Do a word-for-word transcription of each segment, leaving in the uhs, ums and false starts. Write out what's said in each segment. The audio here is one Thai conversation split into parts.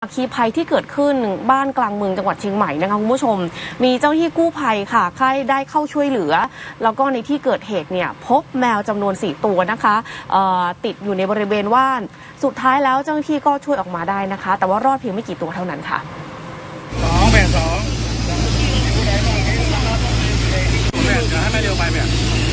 อัคคีภัยที่เกิดขึ้นบ้านกลางเมืองจังหวัดเชียงใหม่นะคะคุณผู้ชมมีเจ้าหน้าที่กู้ภัยค่ะใครได้เข้าช่วยเหลือแล้วก็ในที่เกิดเหตุเนี่ยพบแมวจำนวนสี่ตัวนะคะติดอยู่ในบริเวณว่านสุดท้ายแล้วเจ้าหน้าที่ก็ช่วยออกมาได้นะคะแต่ว่ารอดเพียงไม่กี่ตัวเท่านั้นค่ะสองแบ่งสองแบ่งจะให้ไม่เร็วไปแบ่ง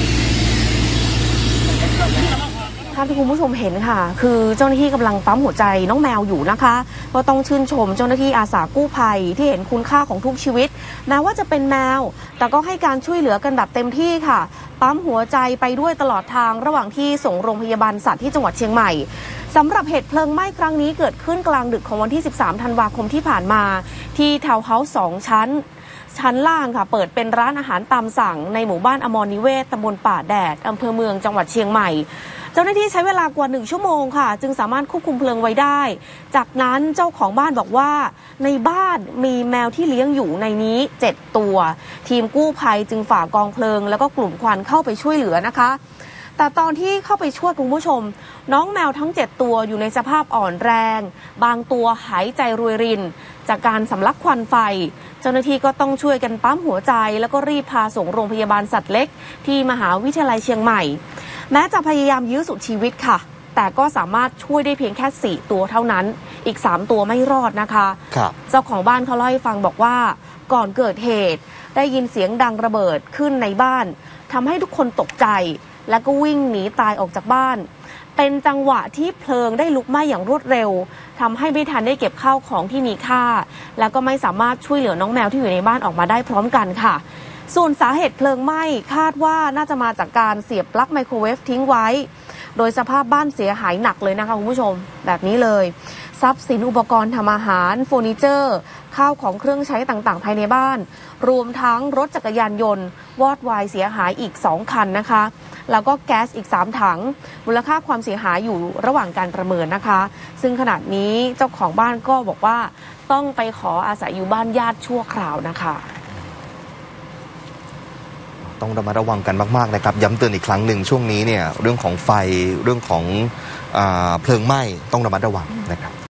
ท่านที่คุณผู้ชมเห็นค่ะคือเจ้าหน้าที่กำลังปั๊มหัวใจน้องแมวอยู่นะคะก็ต้องชื่นชมเจ้าหน้าที่อาสากู้ภัยที่เห็นคุณค่าของทุกชีวิตแม้ว่าจะเป็นแมวแต่ก็ให้การช่วยเหลือกันแบบเต็มที่ค่ะปั๊มหัวใจไปด้วยตลอดทางระหว่างที่ส่งโรงพยาบาลสัตว์ที่จังหวัดเชียงใหม่สำหรับเหตุเพลิงไหม้ครั้งนี้เกิดขึ้นกลางดึกของวันที่สิบสามธันวาคมที่ผ่านมาที่ทาวน์เฮาส์สองชั้นชั้นล่างค่ะเปิดเป็นร้านอาหารตามสั่งในหมู่บ้านอมรนิเวศตำบลป่าแดดอำเภอเมืองจังหวัดเชียงใหม่เจ้าหน้าที่ใช้เวลากว่าหนึ่งชั่วโมงค่ะจึงสามารถควบคุมเพลิงไว้ได้จากนั้นเจ้าของบ้านบอกว่าในบ้านมีแมวที่เลี้ยงอยู่ในนี้เจ็ดตัวทีมกู้ภัยจึงฝ่ากองเพลิงแล้วก็กลุ่มควันเข้าไปช่วยเหลือนะคะแต่ตอนที่เข้าไปช่วยคุณผู้ชมน้องแมวทั้งเจ็ดตัวอยู่ในสภาพอ่อนแรงบางตัวหายใจรวยรินจากการสำลักควันไฟเจ้าหน้าที่ก็ต้องช่วยกันปั๊มหัวใจแล้วก็รีบพาส่งโรงพยาบาลสัตว์เล็กที่มหาวิทยาลัยเชียงใหม่แม้จะพยายามยื้อสุดชีวิตค่ะแต่ก็สามารถช่วยได้เพียงแค่สี่ตัวเท่านั้นอีกสามตัวไม่รอดนะคะเจ้าของบ้านเขาเล่าให้ฟังบอกว่าก่อนเกิดเหตุได้ยินเสียงดังระเบิดขึ้นในบ้านทำให้ทุกคนตกใจแล้วก็วิ่งหนีตายออกจากบ้านเป็นจังหวะที่เพลิงได้ลุกไหม้อย่างรวดเร็วทำให้ไม่ทันได้เก็บข้าวของที่มีค่าแล้วก็ไม่สามารถช่วยเหลือน้องแมวที่อยู่ในบ้านออกมาได้พร้อมกันค่ะส่วนสาเหตุเพลิงไหม้คาดว่าน่าจะมาจากการเสียบปลั๊กไมโครเวฟทิ้งไว้โดยสภาพบ้านเสียหายหนักเลยนะคะคุณผู้ชมแบบนี้เลยทรัพย์สินอุปกรณ์ทำอาหารเฟอร์นิเจอร์ข้าวของเครื่องใช้ต่างๆภายในบ้านรวมทั้งรถจักรยานยนต์วอดวายเสียหายอีกสองคันนะคะแล้วก็แก๊สอีกสามถังมูลค่าความเสียหายอยู่ระหว่างการประเมินนะคะซึ่งขณะนี้เจ้าของบ้านก็บอกว่าต้องไปขออาศัยอยู่บ้านญาติชั่วคราวนะคะต้องระมัดระวังกันมากๆนะครับย้ำเตือนอีกครั้งหนึ่งช่วงนี้เนี่ยเรื่องของไฟเรื่องของอ่าเพลิงไหม้ต้องระมัดระวังนะครับ